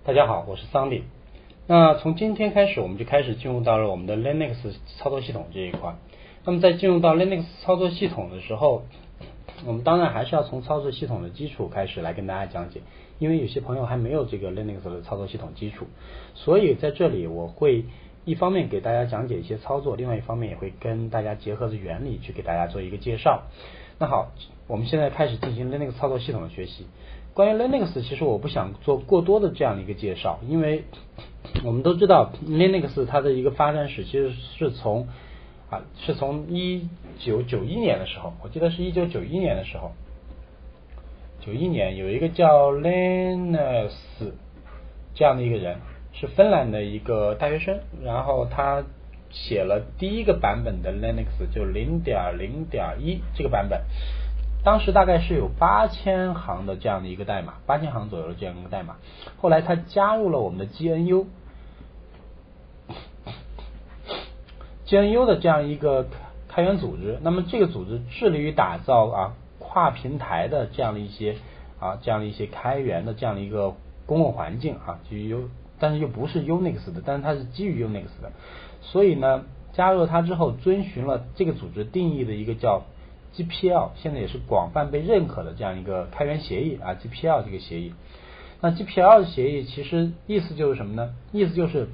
大家好，我是桑迪。那从今天开始，我们就开始进入到了我们的 Linux 操作系统这一块。那么在进入到 Linux 操作系统的时候，我们当然还是要从操作系统的基础开始来跟大家讲解，因为有些朋友还没有这个 Linux 的操作系统基础，所以在这里我会一方面给大家讲解一些操作，另外一方面也会跟大家结合着原理去给大家做一个介绍。那好，我们现在开始进行 Linux 操作系统的学习。关于 Linux 其实我不想做过多的这样的一个介绍，因为我们都知道 Linux 它的一个发展史其实是从1991年的时候，我记得是1991年的时候，91年有一个叫 Linus 这样的一个人，是芬兰的一个大学生，然后他写了第一个版本的 Linux， 就 0.0.1 这个版本，当时大概是有8000行的这样的一个代码，8000行左右的这样一个代码。后来他加入了我们的 GNU 的这样一个开源组织，那么这个组织致力于打造跨平台的这样的一些开源的这样的一个公共环境但是又不是 Unix 的，但是它是基于 Unix 的，所以呢，加入了它之后，遵循了这个组织定义的一个叫GPL， 现在也是广泛被认可的这样一个开源协议GPL 这个协议。那 GPL 的协议其实意思就是什么呢？意思就是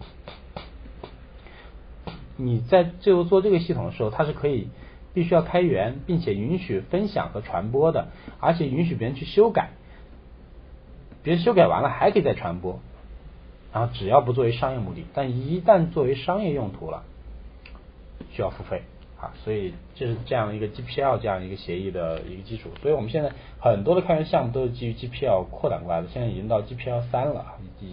你在做这个系统的时候，它是必须要开源，并且允许分享和传播的，而且允许别人去修改，别人修改完了还可以再传播，然后只要不作为商业目的，但一旦作为商业用途了，需要付费。所以这是这样一个 GPL 这样一个协议的一个基础，所以我们现在很多的开源项目都是基于 GPL 扩展过来的，现在已经到 GPL 3了，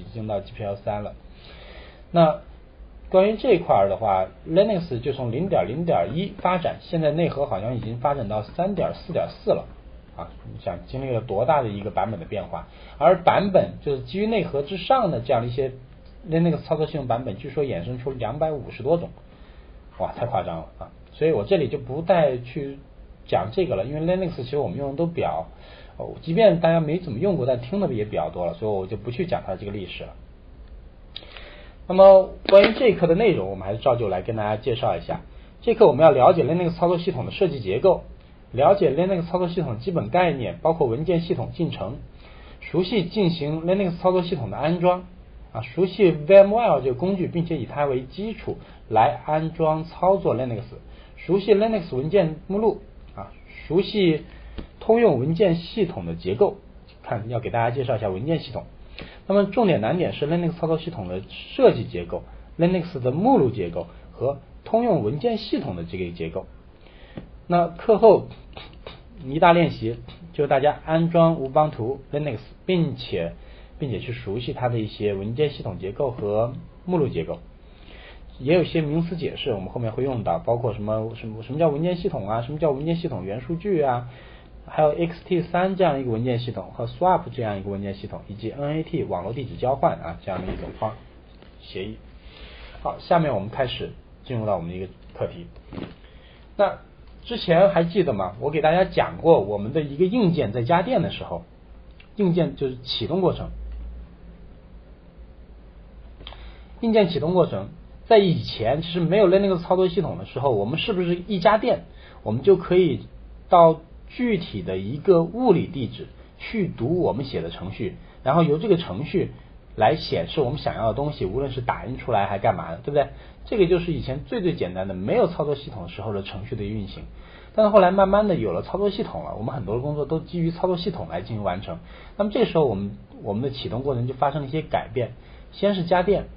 那关于这一块的话 ，Linux 就从 0.0.1 发展，现在内核好像已经发展到 3.4.4 了你想经历了多大的一个版本的变化？而版本就是基于内核之上的这样的一些 Linux 操作系统版本，据说衍生出250多种，哇，太夸张了所以我这里就不再去讲这个了，因为 Linux 其实我们用的都比较即便大家没怎么用过，但听的也比较多了，所以我就不去讲它的这个历史了。那么关于这一课的内容，我们还是照旧来跟大家介绍一下。这课我们要了解 Linux 操作系统的设计结构，了解 Linux 操作系统基本概念，包括文件系统进程，熟悉进行 Linux 操作系统的安装熟悉 VMware 这个工具，并且以它为基础来安装操作 Linux， 熟悉 Linux 文件目录熟悉通用文件系统的结构，要给大家介绍一下文件系统。那么重点难点是 Linux 操作系统的设计结构， Linux 的目录结构和通用文件系统的这个结构。那课后一大练习就是大家安装 Ubuntu Linux， 并且去熟悉它的一些文件系统结构和目录结构，也有一些名词解释我们后面会用到，包括什么叫文件系统什么叫文件系统元数据还有 XT3 这样一个文件系统和 Swap 这样一个文件系统，以及 NAT 网络地址交换这样的一种协议。好，下面我们开始进入到我们的一个课题。那之前还记得吗？我给大家讲过我们的一个硬件在加电的时候，硬件就是启动过程。硬件启动过程在以前其实没有 Linux 操作系统的时候，我们是不是一家电我们就可以到具体的一个物理地址去读我们写的程序，然后由这个程序来显示我们想要的东西，无论是打印出来还干嘛的，对不对？这个就是以前最简单的没有操作系统的时候的程序的运行。但是后来慢慢的有了操作系统了，我们很多的工作都基于操作系统来进行完成。那么这时候我们的启动过程就发生了一些改变。先是加电，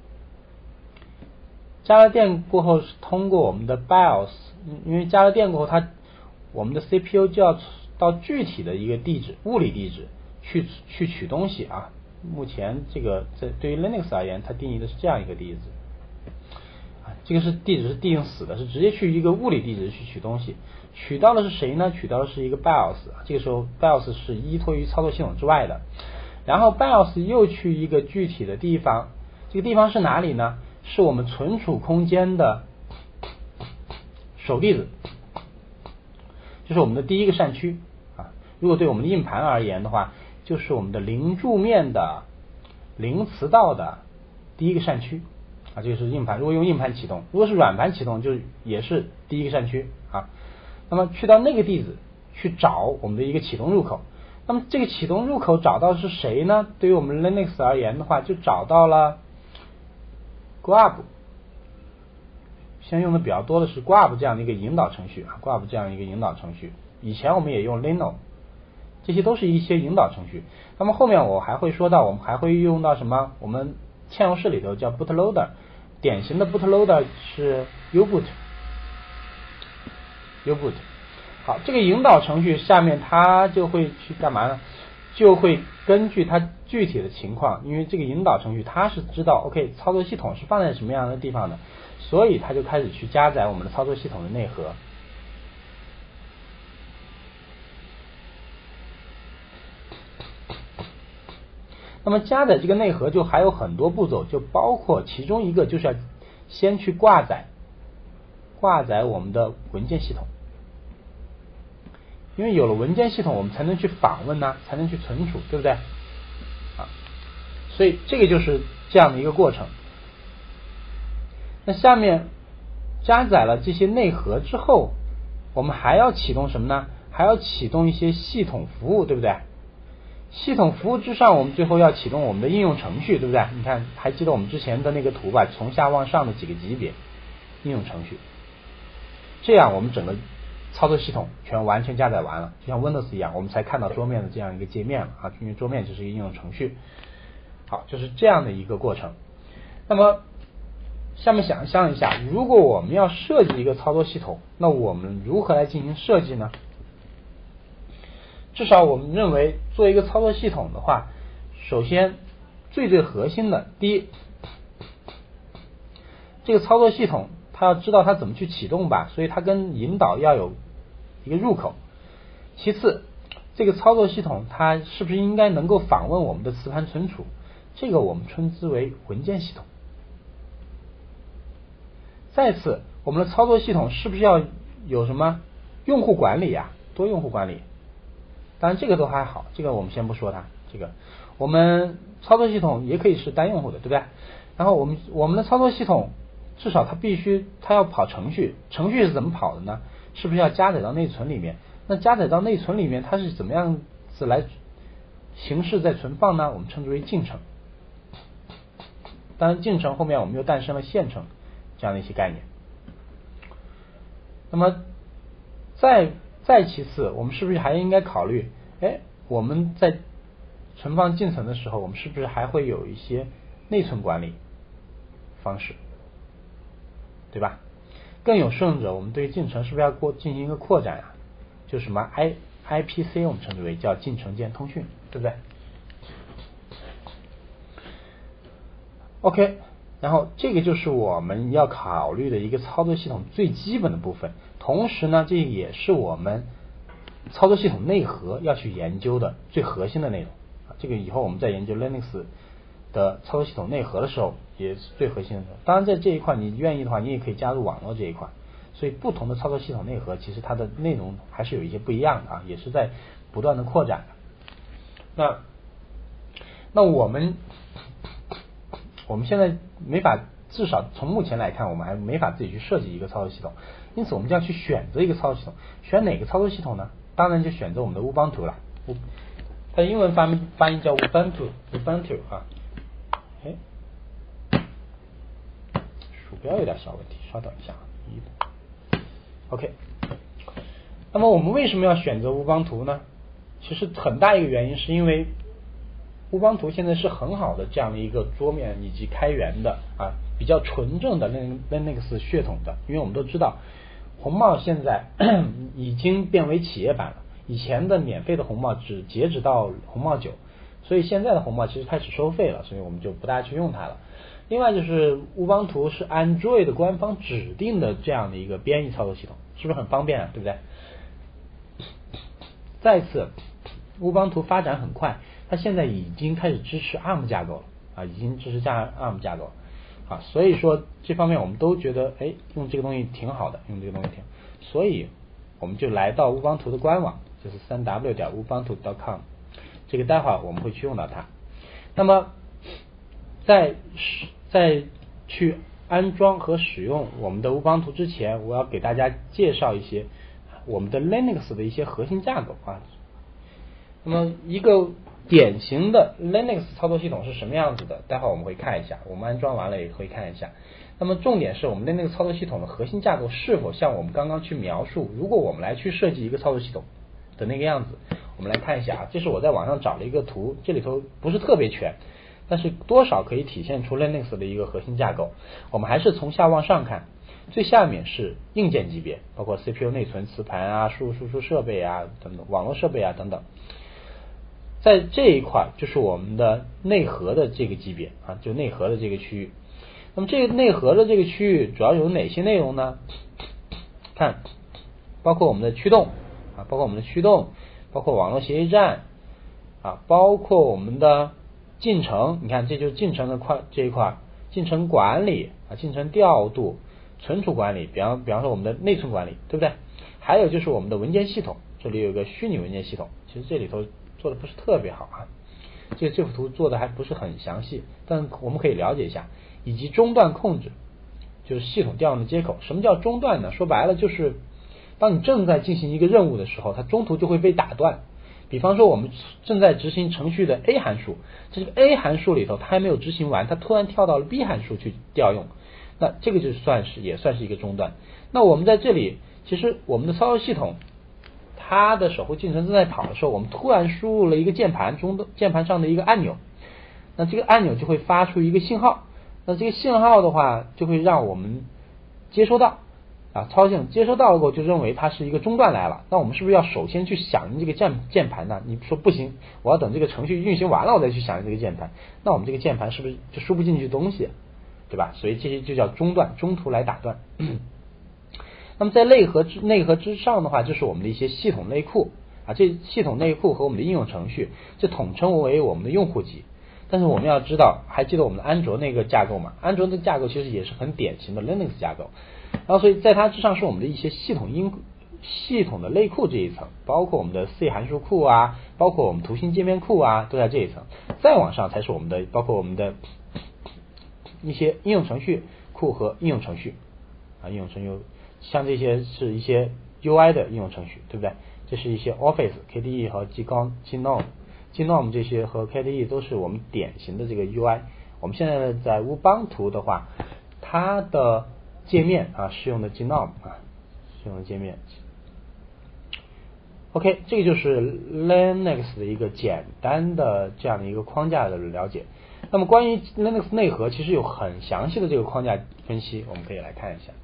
加了电过后是通过我们的 BIOS， 因为加了电过后我们的 CPU 就要到具体的一个地址，物理地址去取东西目前这个对于 Linux 而言，它定义的是这样一个地址这个地址是定死的，是直接去一个物理地址去取东西。取到的是谁呢？取到的是一个 BIOS， 这个时候 BIOS 是依托于操作系统之外的。然后 BIOS 又去一个具体的地方，这个地方是哪里呢？是我们存储空间的首地址，就是我们的第一个扇区如果对我们的硬盘而言的话，就是我们的零柱面的零磁道的第一个扇区啊，这个是硬盘。如果用硬盘启动，如果是软盘启动，就也是第一个扇区啊。那么去到那个地址去找我们的一个启动入口。那么这个启动入口找到是谁呢？对于我们 Linux 而言的话，就找到了 grub。现在用的比较多的是 grub 这样的一个引导程序啊 ，grub 这样一个引导程序。以前我们也用 Lino， 这些都是一些引导程序。那么后面我还会说到，我们还会用到什么？我们嵌入式里头叫 bootloader， 典型的 bootloader 是 U-boot。好，这个引导程序下面它就会去干嘛呢？就会根据它具体的情况，因为这个引导程序它是知道 OK 操作系统是放在什么样的地方的，所以它就开始去加载我们的操作系统的内核。那么加载这个内核就还有很多步骤，就包括其中一个就是要先去挂载我们的文件系统。因为有了文件系统，我们才能去访问呢，才能去存储，对不对？啊，所以这个就是这样的一个过程。那下面加载了这些内核之后，我们还要启动什么呢？还要启动一些系统服务，对不对？系统服务之上，我们最后要启动我们的应用程序，对不对？你看，还记得我们之前的那个图吧？从下往上的几个级别，应用程序，这样我们整个操作系统全完全加载完了，就像 Windows 一样，我们才看到桌面的这样一个界面了啊，因为桌面就是一个应用程序。好，就是这样的一个过程。那么下面想象一下，如果我们要设计一个操作系统，那我们如何来进行设计呢？至少我们认为做一个操作系统的话，首先最核心的，第一，这个操作系统它要知道它怎么去启动吧，所以它跟引导要有一个入口。其次，这个操作系统它是不是应该能够访问我们的磁盘存储，这个我们称之为文件系统。再次，我们的操作系统是不是要有什么用户管理啊，多用户管理？当然这个都还好，这个我们先不说它。这个我们操作系统也可以是单用户的，对不对？然后我们的操作系统至少它要跑程序，程序是怎么跑的呢？是不是要加载到内存里面？那加载到内存里面，它是怎么样子来形式在存放呢？我们称之为进程。当然进程后面我们又诞生了线程这样的一些概念。那么再其次，我们是不是还应该考虑，我们在存放进程的时候，我们是不是还会有一些内存管理方式，对吧？更有甚者，我们对于进程是不是要进行一个扩展啊？就是什么 IPC 我们称之为叫进程间通讯，对不对 ？OK， 然后这个就是我们要考虑的一个操作系统最基本的部分，同时呢，这也是我们操作系统内核要去研究的最核心的内容。这个以后我们在研究 Linux 的操作系统内核的时候，也是最核心的。当然，在这一块你愿意的话，你也可以加入网络这一块。所以不同的操作系统内核，其实它的内容还是有一些不一样的啊，也是在不断的扩展的。那我们现在没法，至少从目前来看，我们还没法自己去设计一个操作系统，因此我们就要去选择一个操作系统。选哪个操作系统呢？当然就选择我们的 Ubuntu 了。它英文发音叫 Ubuntu 啊。鼠标有点小问题，稍等一下。OK， 那么我们为什么要选择Ubuntu呢？其实很大一个原因是因为Ubuntu现在是很好的这样的一个桌面以及开源的啊，比较纯正的 Linux 血统的。因为我们都知道，红帽现在已经变为企业版了，以前的免费的红帽只截止到红帽9，所以现在的红帽其实开始收费了，所以我们就不大去用它了。另外就是Ubuntu是 Android 的官方指定的这样的一个编译操作系统，是不是很方便啊？对不对？再次，Ubuntu 发展很快，它现在已经开始支持 ARM 架构了啊，已经支持ARM 架构了啊，所以说这方面我们都觉得用这个东西挺好的，所以我们就来到Ubuntu的官网，就是 3w.ubuntu.com， 这个待会儿我们会去用到它。那么在去安装和使用我们的乌邦图之前，我要给大家介绍一些我们的 Linux 的一些核心架构啊。那么一个典型的 Linux 操作系统是什么样子的？待会儿我们会看一下，我们安装完了也会看一下。那么重点是我们的那个操作系统的核心架构是否像我们刚刚去描述，如果我们来去设计一个操作系统的那个样子，我们来看一下啊。这是我在网上找了一个图，这里头不是特别全，但是多少可以体现出 Linux 的一个核心架构。我们还是从下往上看，最下面是硬件级别，包括 CPU、内存、磁盘啊、输入输出设备啊等等，网络设备啊等等。在这一块就是我们的内核的这个级别啊，就内核的这个区域。那么这个内核的这个区域主要有哪些内容呢？看，包括我们的驱动啊，包括网络协议站啊，包括我们的进程。你看，这就是进程的这一块，进程管理啊，进程调度、存储管理，比方说我们的内存管理，对不对？还有就是我们的文件系统，这里有一个虚拟文件系统，其实这里头做的不是特别好啊，这幅图做的还不是很详细，但我们可以了解一下。以及中断控制，就是系统调用的接口。什么叫中断呢？说白了就是当你正在进行一个任务的时候，它中途就会被打断。比方说我们正在执行程序的 A 函数，这个 A 函数里头它还没有执行完，它突然跳到了 B 函数去调用，那这个就也算是一个中断。那我们在这里，其实我们的操作系统它的守护进程正在跑的时候，我们突然输入了一个键盘上的一个按钮，那这个按钮就会发出一个信号。那这个信号的话，就会让我们接收到啊，操作系统接收到了过后，就认为它是一个中断来了。那我们是不是要首先去响应这个键盘呢？你说不行，我要等这个程序运行完了，我再去响应这个键盘。那我们这个键盘是不是就输不进去东西，对吧？所以这些就叫中断，中途来打断。那么在内核之上的话，就是我们的一些系统内库啊，这系统内库和我们的应用程序，这统称为我们的用户集。但是我们要知道，还记得我们的安卓那个架构吗？安卓的架构其实也是很典型的 Linux 架构，然后所以在它之上是我们的一些系统的类库这一层，包括我们的 C 函数库啊，包括我们图形界面库啊，都在这一层。再往上才是我们的，包括我们的一些应用程序库和应用程序啊，应用程序像这些是一些 UI 的应用程序，对不对？这是一些 Office、KDE 和 GNOME 这些和 KDE 都是我们典型的这个 UI。我们现在在乌邦图的话，它的界面啊是用的 GNOME 啊，是用的界面。OK， 这个就是 Linux 的一个简单的这样的一个框架的了解。那么关于 Linux 内核，其实有很详细的这个框架分析，我们可以来看一下。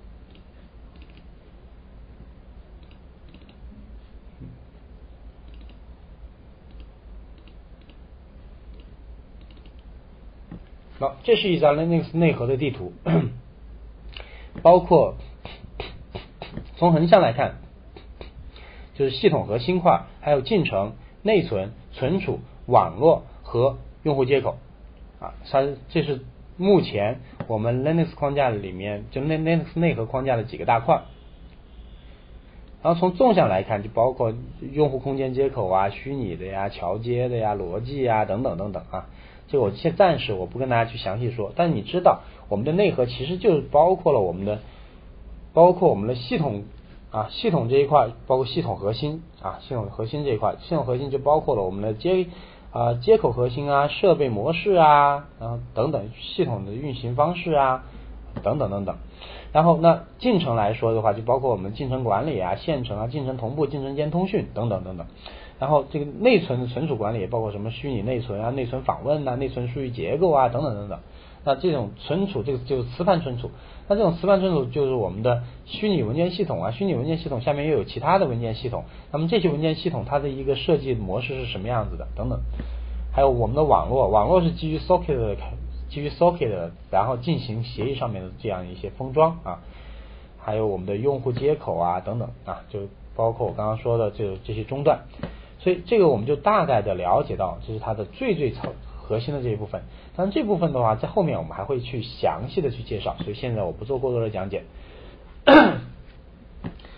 好，这是一张 Linux 内核的地图，包括从横向来看，就是系统核心块，还有进程、内存、存储、网络和用户接口啊，这是目前我们 Linux 框架里面就 Linux 内核框架的几个大块。然后从纵向来看，就包括用户空间接口啊、虚拟的呀、桥接的呀、逻辑呀等等等等啊。这个我暂时我不跟大家去详细说，但你知道我们的内核其实就包括了我们的系统啊，系统这一块，包括系统核心啊，系统核心这一块，系统核心就包括了我们的接口核心啊、设备模式啊，然后等等系统的运行方式啊，等等等等。然后那进程来说的话，就包括我们进程管理啊、线程啊、进程同步、进程间通讯等等等等。然后这个内存的存储管理也包括什么虚拟内存啊、内存访问啊、内存数据结构啊等等等等。那这种存储，这个就是磁盘存储。那这种磁盘存储就是我们的虚拟文件系统啊，虚拟文件系统下面又有其他的文件系统。那么这些文件系统它的一个设计模式是什么样子的等等。还有我们的网络是基于 socket 的，然后进行协议上面的这样一些封装啊。还有我们的用户接口啊等等啊，就包括我刚刚说的这些中断。所以这个我们就大概的了解到，这是它的最核心的这一部分。当然这部分的话，在后面我们还会去详细的去介绍，所以现在我不做过多的讲解。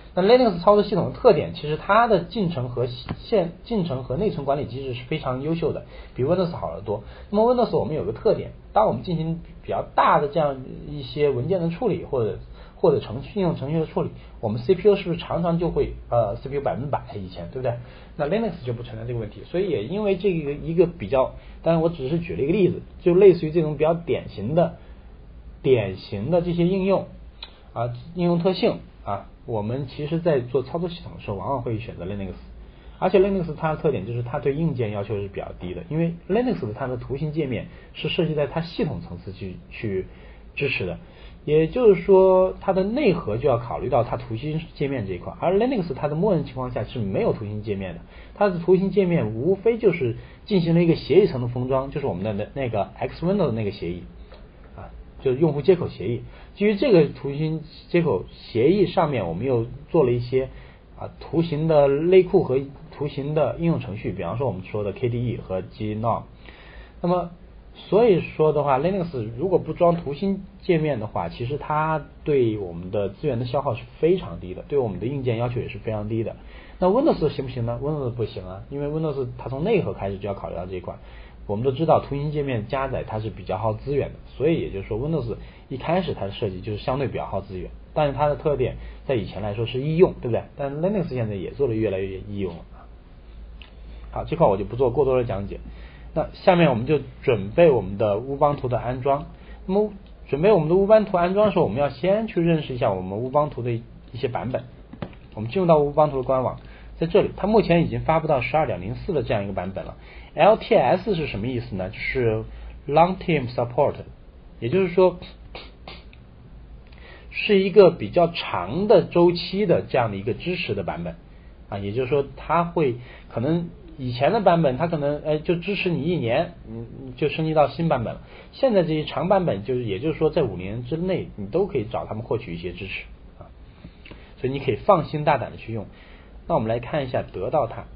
那 Linux 操作系统的特点，其实它的进程和内存管理机制是非常优秀的，比 Windows 好得多。那么 Windows 我们有个特点，当我们进行比较大的这样一些文件的处理，或者应用程序的处理，我们 CPU 是不是常常就会CPU 100%以前，对不对？那 Linux 就不存在这个问题，所以也因为这个一个比较，当然我只是举了一个例子，就类似于这种比较典型的这些应用应用特性我们其实在做操作系统的时候，往往会选择 Linux， 而且 Linux 它的特点就是它对硬件要求是比较低的，因为 Linux 的它的图形界面是设计在它系统层次去支持的，也就是说它的内核就要考虑到它图形界面这一块，而 Linux 它的默认情况下是没有图形界面的，它的图形界面无非就是进行了一个协议层的封装，就是我们的那个 Xwindow 的那个协议就是用户接口协议。基于这个图形接口协议上面，我们又做了一些图形的类库和图形的应用程序，比方说我们说的 KDE 和 GNOME。那么所以说的话 Linux 如果不装图形界面的话，其实它对我们的资源的消耗是非常低的，对我们的硬件要求也是非常低的。那 Windows 行不行呢？ Windows 不行因为 Windows 它从内核开始就要考虑到这一块。我们都知道图形界面加载它是比较耗资源的，所以也就是说 Windows 一开始它的设计就是相对比较耗资源，但是它的特点在以前来说是易用，对不对？但 Linux 现在也做得越来越易用了。好，这块我就不做过多的讲解。那下面我们就准备我们的乌邦图的安装。那么准备我们的乌邦图安装的时候，我们要先去认识一下我们乌邦图的一些版本。我们进入到乌邦图的官网，在这里它目前已经发布到 12.04 的这样一个版本了。LTS 是什么意思呢？就是 Long Term Support， 也就是说是一个比较长的周期的这样的一个支持的版本也就是说它会可能以前的版本它可能就支持你1年，你就升级到新版本了。现在这些长版本也就是说在5年之内你都可以找他们获取一些支持所以你可以放心大胆的去用。那我们来看一下得到它。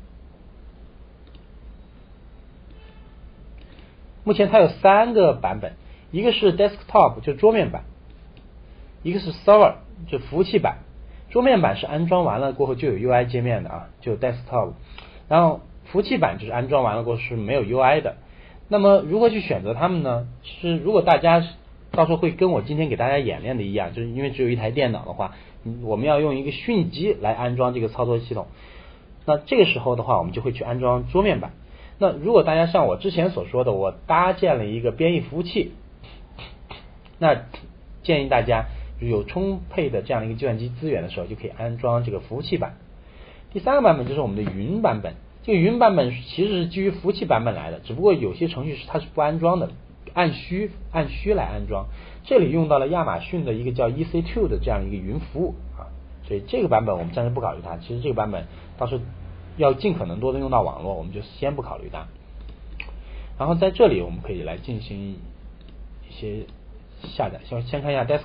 目前它有3个版本，一个是 Desktop 就桌面版，一个是 Server 就服务器版。桌面版是安装完了过后就有 UI 界面的就 Desktop， 然后服务器版就是安装完了过后是没有 UI 的。那么如何去选择它们呢？是如果大家到时候会跟我今天给大家演练的一样，就是因为只有一台电脑的话，我们要用一个虚拟机来安装这个操作系统，那这个时候的话我们就会去安装桌面版。那如果大家像我之前所说的，我搭建了一个编译服务器，那建议大家有充沛的这样的一个计算机资源的时候，就可以安装这个服务器版。第3个版本就是我们的云版本，这个云版本其实是基于服务器版本来的，只不过有些程序它是不安装的，按需来安装。这里用到了亚马逊的一个叫 EC2 的这样一个云服务所以这个版本我们暂时不考虑它。其实这个版本到时候要尽可能多的用到网络，我们就先不考虑它。然后在这里我们可以来进行一些下载。先看一下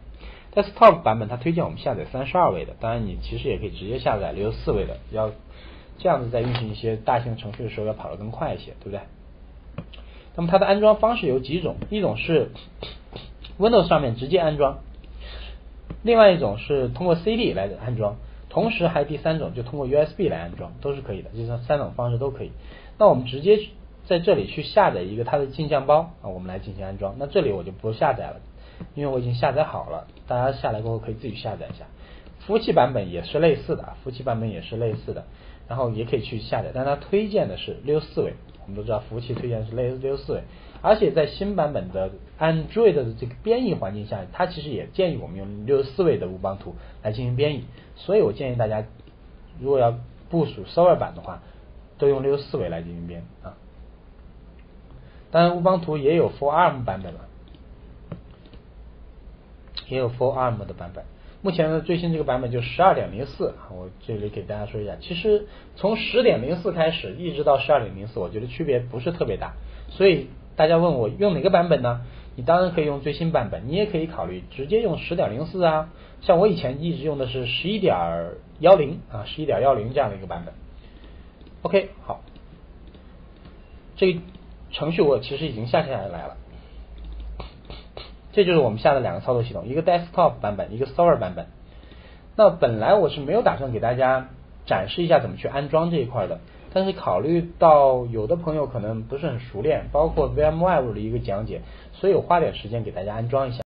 Desktop 版本，它推荐我们下载32位的，当然你其实也可以直接下载64位的，要这样子在运行一些大型程序的时候要跑得更快一些，对不对？那么它的安装方式有几种，一种是 Windows 上面直接安装，另外一种是通过 CD 来安装，同时还第3种就通过 USB 来安装，都是可以的，这3种方式都可以。那我们直接在这里去下载一个它的镜像包我们来进行安装。那这里我就不下载了，因为我已经下载好了，大家下来过后可以自己下载一下。服务器版本也是类似的，然后也可以去下载，但它推荐的是64位。我们都知道服务器推荐是64位，而且在新版本的 Android 的这个编译环境下，它其实也建议我们用64位的乌邦图来进行编译。所以我建议大家如果要部署 Server 版的话，都用64位来进行编当然乌邦图也有 For ARM 版本了，也有 For ARM 的版本。目前的最新这个版本就 12.04 我这里给大家说一下，其实从 10.04 开始一直到 12.04 我觉得区别不是特别大，所以大家问我用哪个版本呢？你当然可以用最新版本，你也可以考虑直接用 10.04 像我以前一直用的是 11.10 11.10这样的一个版本。 OK 好，这个程序我其实已经下来了，这就是我们下的2个操作系统，一个 Desktop 版本，一个 Server 版本。 那本来我是没有打算给大家展示一下怎么去安装这一块的，但是考虑到有的朋友可能不是很熟练，包括 VMware 的一个讲解，所以我花点时间给大家安装一下。